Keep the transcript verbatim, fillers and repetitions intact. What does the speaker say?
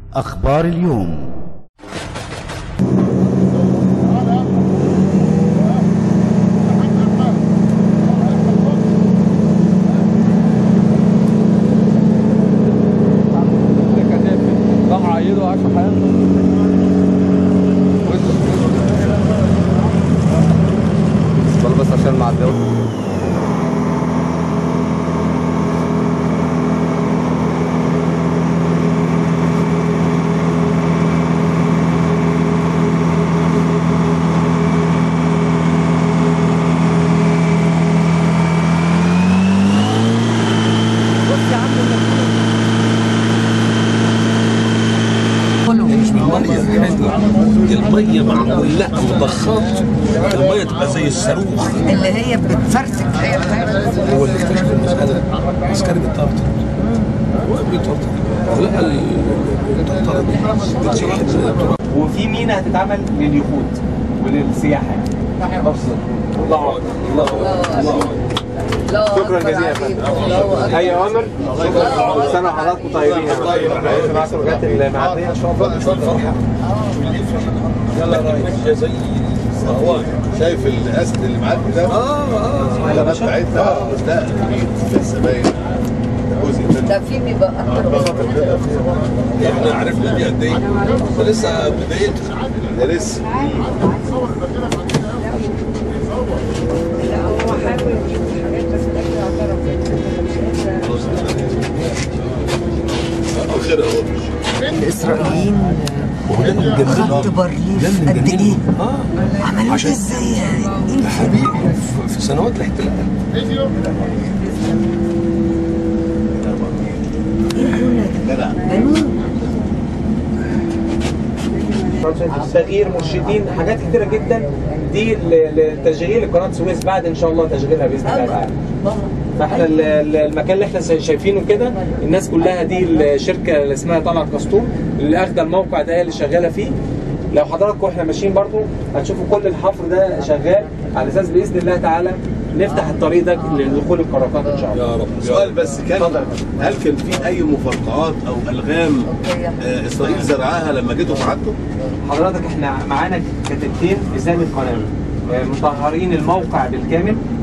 أخبار اليوم. بس عشان مع الدولة المية معمول لها مضخات، المية تبقى زي الصاروخ اللي هي بتفرتك. هو اللي اكتشف المسألة عسكري بالطرطر بالطرطر لا الطرطرة دي بتسيح. وفي مينا هتتعمل لليخوت وللسياحة يعني. الله أكبر الله أكبر. شكرا جزيلا يا فندم. اي اوامر. كل سنه وحضراتكم طيبين يا فندم. مع السلامات المعديه ان شاء الله. فرحه يلا رايح زي الصهوان. شايف الاسد اللي معاك ده؟ اه اه العلامات بتاعتها ده اكيد في الزباين جزء منه. ده في بيبقى اكتر. احنا عرفنا دي قد ايه؟ ده لسه بدايتها. ده لسه. لا هو حاول يجيب حاجات بس الاكل اعترف. خير اهو. الاسرائيليين خط بارليف قد ايه؟ اه عملوه ازاي؟ يا حبيبي في سنوات الاحتلال. تغيير مرشدين حاجات كتيره جدا دي لتشغيل قناه السويس بعد ان شاء الله تشغيلها باذن الله تعالى. فاحنا المكان اللي احنا شايفينه كده الناس كلها دي الشركه اللي اسمها طلعت كاستوم اللي اخده الموقع ده هي اللي شغاله فيه. لو حضراتكم احنا ماشيين برضو هتشوفوا كل الحفر ده شغال على اساس باذن الله تعالى نفتح الطريق ده لدخول القراقات ان شاء الله. يا رب. سؤال بس كان هل كان في اي مفرقعات او الغام آه اسرائيل زرعها لما جيتوا قعدتوا؟ حضرتك احنا معانا كتيبتين ازاله قنابل مطهرين الموقع بالكامل